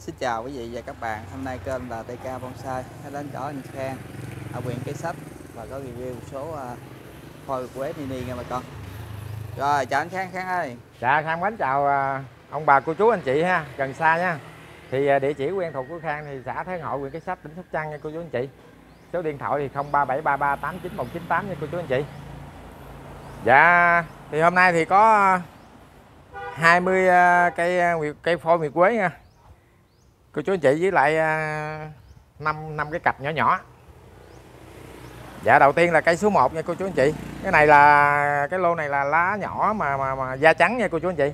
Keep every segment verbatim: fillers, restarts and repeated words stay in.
Xin chào quý vị và các bạn, hôm nay kênh là tê ca Bonsai hay đến chỗ anh Khang ở huyện Kế Sách và có review một số uh, phôi quế mini nha bà con. Rồi chào anh Khang. Khang ơi. Dạ, Khang mến chào ông bà cô chú anh chị ha, gần xa nha. Thì địa chỉ quen thuộc của Khang thì xã Thái Ngộ, huyện Kế Sách, tỉnh Sóc Trăng nha cô chú anh chị. Số điện thoại thì không ba bảy ba ba tám chín một chín tám nha cô chú anh chị. Dạ, thì hôm nay thì có hai mươi cây cây phôi nguyệt quế nha cô chú anh chị, với lại năm năm cái cặp nhỏ nhỏ. Dạ, đầu tiên là cây số một nha cô chú anh chị. Cái này là cái lô này là lá nhỏ mà mà, mà da trắng nha cô chú anh chị.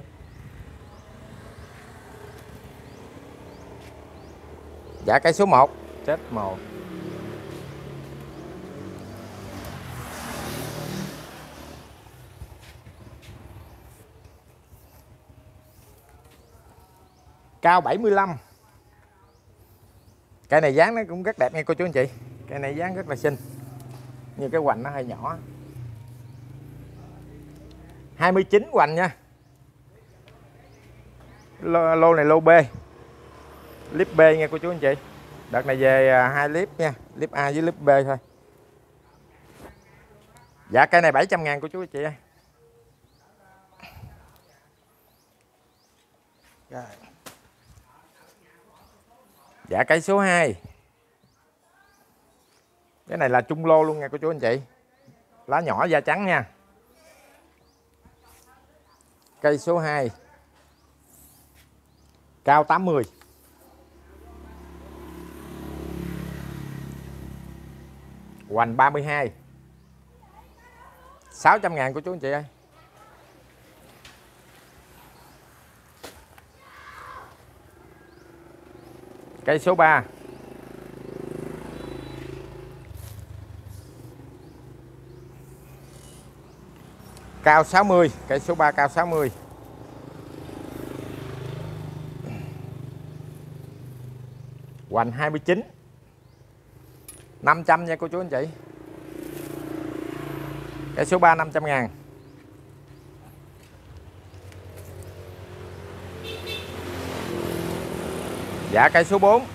Dạ, cây số một chết mồ. Cao bảy mươi lăm. Cây này dáng nó cũng rất đẹp nha cô chú anh chị. Cây này dáng rất là xinh. Nhưng cái hoành nó hơi nhỏ. hai mươi chín hoành nha. Lô, lô này lô B. Clip B nha cô chú anh chị. Đợt này về hai clip nha, clip A với clip B thôi. Dạ, cây này bảy trăm ngàn cô chú anh chị ơi. Rồi. Dạ, cây số hai. Cái này là trung lô luôn nha cô chú anh chị. Lá nhỏ da trắng nha. Cây số hai. Cao tám mươi. Hoành ba mươi hai. sáu trăm ngàn cô chú anh chị ơi. Cây số ba. Cao sáu mươi, cây số ba cao sáu mươi. Hoành hai mươi chín. năm trăm nha cô chú anh chị. Cây số ba năm trăm ngàn. Dạ, cây số bốn.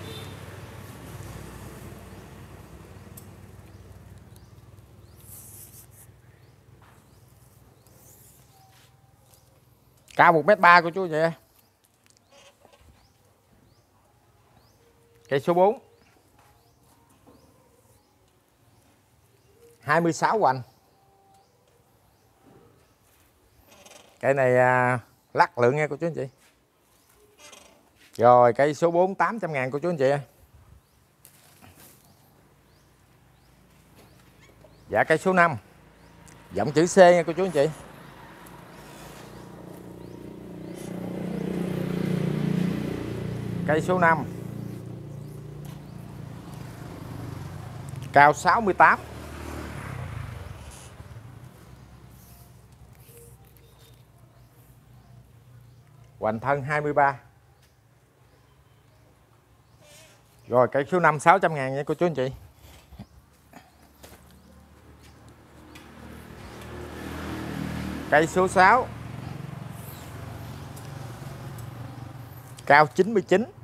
Cao một mét ba của chú vậy. Cây số bốn. hai mươi sáu hoành. Cây này à, lắc lượng nha cô chú anh chị. Rồi cây số bốn tám trăm ngàn cô chú anh chị ơi. Dạ, cây số năm. Giọng chữ C nha cô chú anh chị. Cây số năm. Cao sáu mươi tám. Hoành thân hai mươi ba. Rồi cây số năm sáu trăm ngàn nha cô chú anh chị. Cây số sáu. Cao chín mươi chín.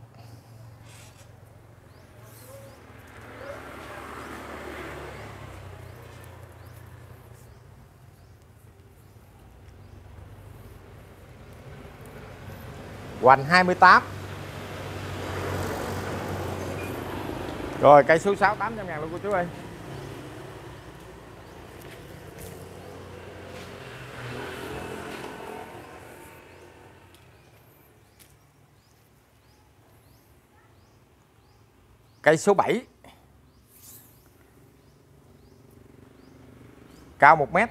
Hoành hai mươi tám. Rồi cây số sáu tám trăm ngàn luôn cô chú ơi. Cây số bảy. Cao một mét.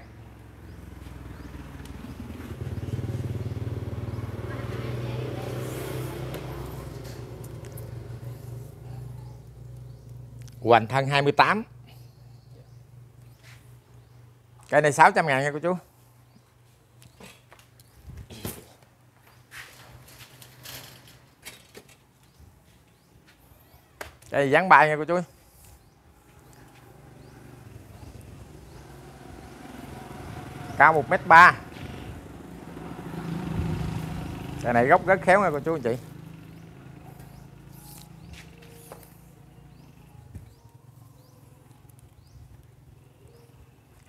Hoành thân hai mươi tám. Cây này sáu trăm ngàn nha cô chú. Cây dán bay nha cô chú. Cao một mét ba. Cây này gốc rất khéo nha cô chú anh chị.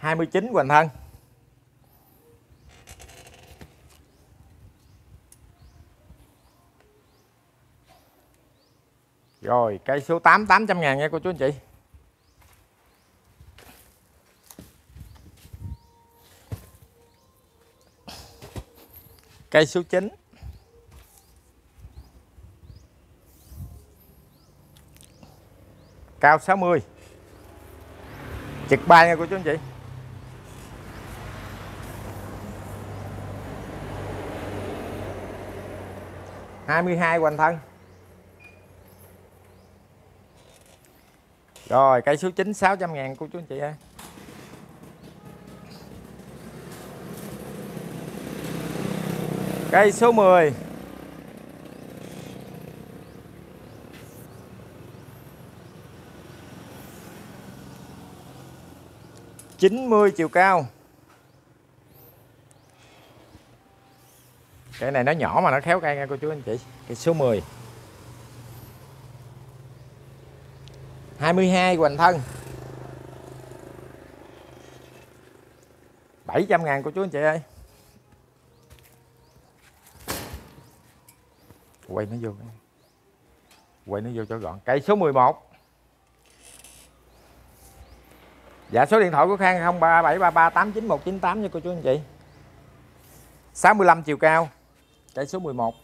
hai mươi chín hoành thân. Rồi cây số tám tám trăm ngàn nha cô chú anh chị. Cây số chín cao sáu mươi, trực ba nha cô chú anh chị. hai mươi hai hoành thân. Rồi cây số chín sáu trăm ngàn cô chú anh chị ơi. Cây số mười chín mươi chiều cao. Cây này nó nhỏ mà nó khéo cây nha cô chú anh chị. Cây số mười hai mươi hai hoành thân. bảy trăm ngàn cô chú anh chị ơi. Quay nó vô. Quay nó vô cho gọn. Cây số mười một. Dạ số điện thoại của Khang không ba bảy ba ba tám chín một chín tám nha cô chú anh chị. sáu mươi lăm chiều cao. Cây số mười một.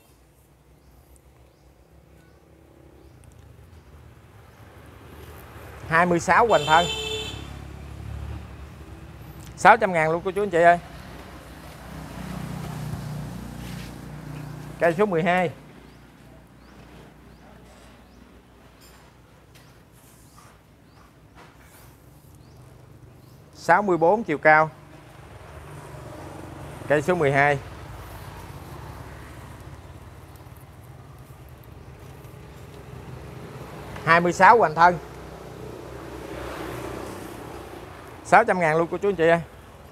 hai mươi sáu hoành thân. sáu trăm ngàn luôn cô chú anh chị ơi. Cây số mười hai. sáu mươi bốn chiều cao. Cây số mười hai. hai mươi sáu hoành thân. sáu trăm ngàn luôn cô chú anh chị ơi.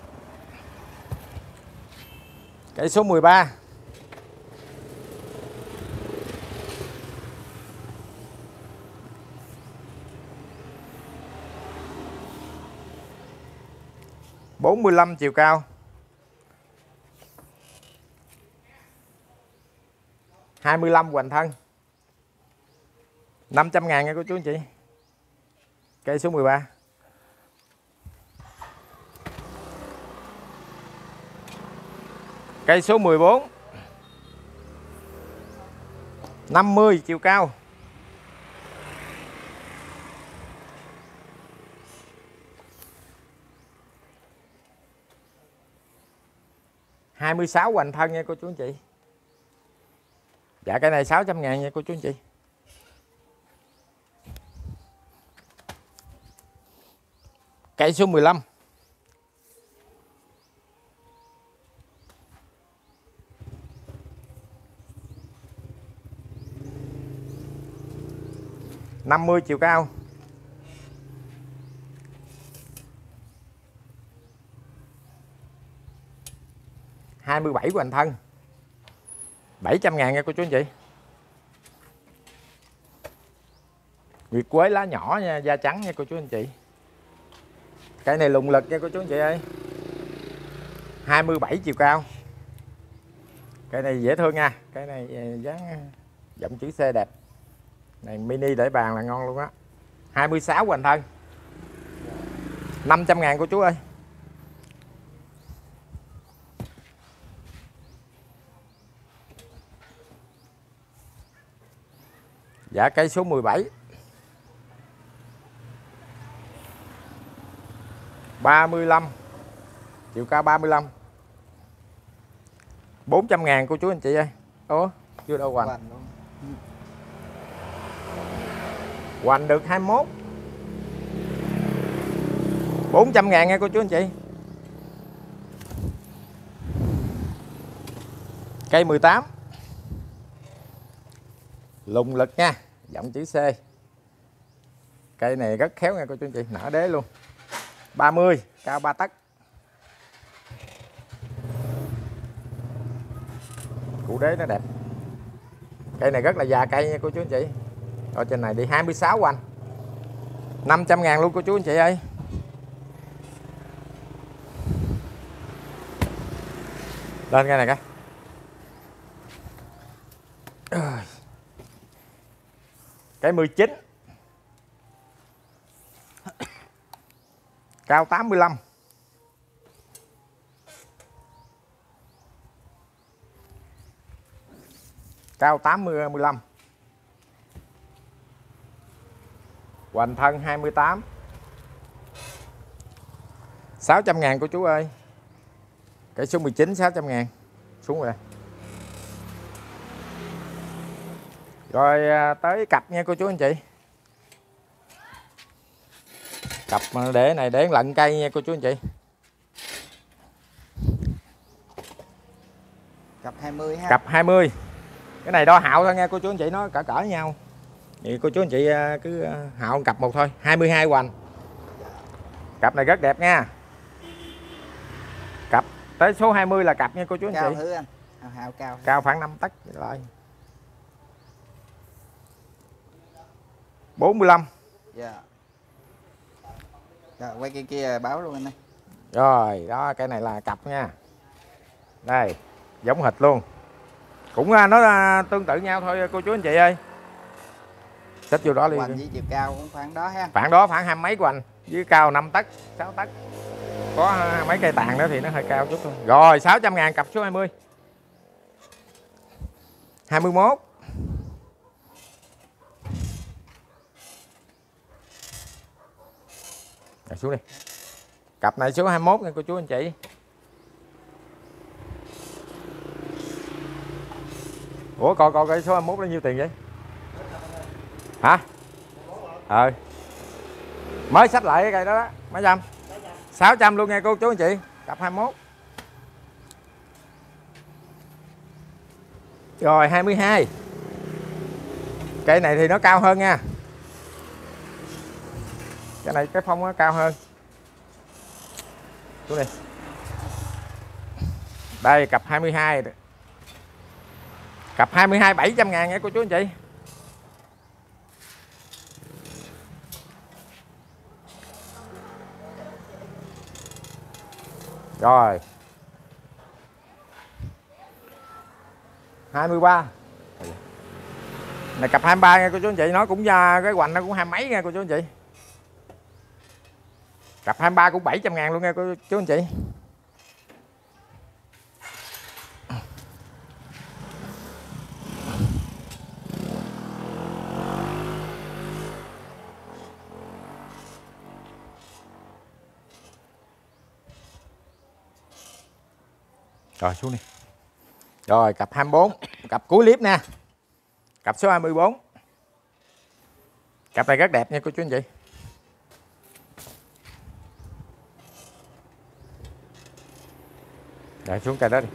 Cây số mười ba. bốn mươi lăm chiều cao. hai mươi lăm hoành thân. năm trăm ngàn nha cô chú anh chị. Cây số mười ba. Cây số mười bốn. năm mươi chiều cao. hai mươi sáu hoành thân nha cô chú anh chị. Dạ cái này sáu trăm ngàn nha cô chú anh chị. Cây số mười lăm. năm mươi chiều cao. hai mươi bảy hoành thân. bảy trăm ngàn nha cô chú anh chị. Nguyệt quế lá nhỏ nha, da trắng nha cô chú anh chị. Cây này lùng lực nha cô chú anh chị ơi. hai mươi bảy chiều cao. Cây này dễ thương nha. Cây này dáng giọng chữ C đẹp. Này mini để bàn là ngon luôn á. hai mươi sáu hoành thân. năm trăm ngàn cô chú ơi. Dạ cây số mười bảy. ba mươi lăm. Chiều cao ba mươi lăm. bốn trăm ngàn cô chú anh chị ơi. Ủa chưa đâu hoành. Hoành được hai mươi mốt. bốn trăm ngàn nha cô chú anh chị. Cây mười tám. Lùng lực nha, giọng chữ C. Cây này rất khéo nha cô chú anh chị, nở đế luôn. ba mươi, cao ba tấc. Củ đế nó đẹp. Cây này rất là già cây nha cô chú anh chị. Ở trên này đi hai mươi sáu hoành. năm trăm ngàn luôn cô chú anh chị ơi. Lên cái này cái. Cái mười chín. Cao tám mươi lăm. Cao tám mươi lăm. Hoành thân hai mươi tám. sáu trăm ngàn cô chú ơi. Cái số mười chín sáu trăm ngàn. Xuống rồi. Rồi tới cặp nha cô chú anh chị. Cặp để này để lận cây nha cô chú anh chị. Cặp hai mươi ha. Cặp hai mươi. Cái này đo hạo thôi nha cô chú anh chị, nó cỡ cỡ nhau. Thì cô chú anh chị cứ hạo cặp một thôi, hai mươi hai hoành. Cặp này rất đẹp nha. Cặp tới số hai mươi là cặp nha cô chú anh Cao chị. thử anh. Hạo, hạo cao. Cao khoảng năm tấc lại. bốn mươi lăm. Dạ. Rồi quay kia kia báo luôn anh ơi. Rồi, đó cái này là cặp nha. Đây, giống hệt luôn. Cũng nó tương tự nhau thôi cô chú anh chị ơi. Xách vô đó đi. Hoành với chiều cao cũng khoảng đó ha. Khoảng đó khoảng hai mấy hoành, với cao năm tấc, sáu tấc. Có mấy cây tàn nữa thì nó hơi cao chút thôi. Rồi, sáu trăm ngàn cặp số hai mươi. hai mươi mốt. Rồi xuống đi. Cặp này số hai mươi mốt nha cô chú anh chị. Ủa coi coi cái số hai mươi mốt nó nhiêu tiền vậy? Hả? Ờ. Mới xách lại cái cây đó đó, mấy trăm? sáu trăm luôn nha cô chú anh chị, cặp hai mươi mốt. Rồi hai mươi hai. Cây này thì nó cao hơn nha. Cái này cái phong nó cao hơn. Xuống đi. Đây cặp hai mươi hai. Cặp hai mươi hai bảy trăm ngàn nha cô chú anh chị. Rồi. hai mươi ba. Này cặp hai mươi ba nha cô chú anh chị, nó cũng ra cái hoành nó cũng hai mấy nha cô chú anh chị. Cặp hai mươi ba cũng bảy trăm ngàn luôn nha cô chú anh chị. Rồi xuống đi. Rồi cặp hai mươi bốn, cặp cuối clip nè. Cặp số hai mươi bốn. Cặp này rất đẹp nha cô chú anh chị. Rồi xuống cây đó đi.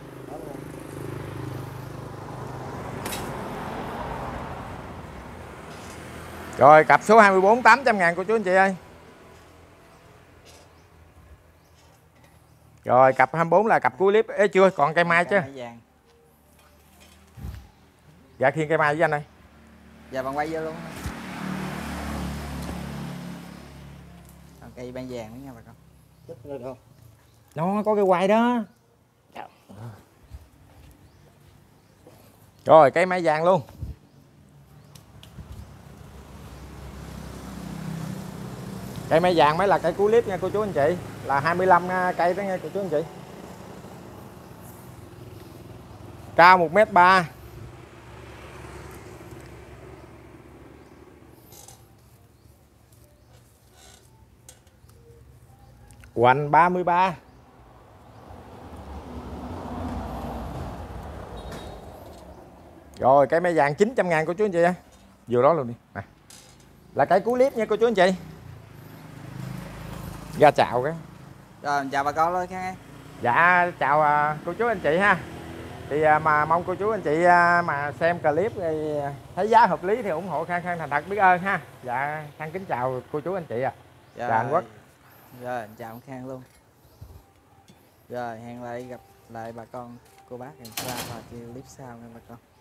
Rồi cặp số hai mươi bốn tám trăm ngàn cô chú anh chị ơi. Rồi cặp hai mươi bốn là cặp cuối clip. Ê chưa, còn cây mai chứ. Dạ khiên cây mai với anh ơi. Dạ bạn quay vô luôn. Còn cây ban vàng nữa nha bà con. Nó có cái quai đó. Rồi cây mai vàng luôn. Cây mai vàng mới là cây cuối clip nha cô chú anh chị. Là hai mươi lăm cây đó nha cô chú anh chị. Cao một mét ba. Hoành ba mươi ba. Rồi cây mai vàng chín trăm ngàn cô chú anh chị ơi. Vừa đó luôn đi. Nè. Là cây cuối clip nha cô chú anh chị. Ra chào cái. Rồi chào bà con luôn nha. Dạ chào cô chú anh chị ha. Thì mà mong cô chú anh chị mà xem clip thì thấy giá hợp lý thì ủng hộ Khang Khang thành thật biết ơn ha. Dạ Khang kính chào cô chú anh chị ạ. À. Dạ, dạ anh Quốc. Rồi chào ông Khang luôn. Rồi hẹn lại gặp lại bà con cô bác lần sau và clip sau nha bà con.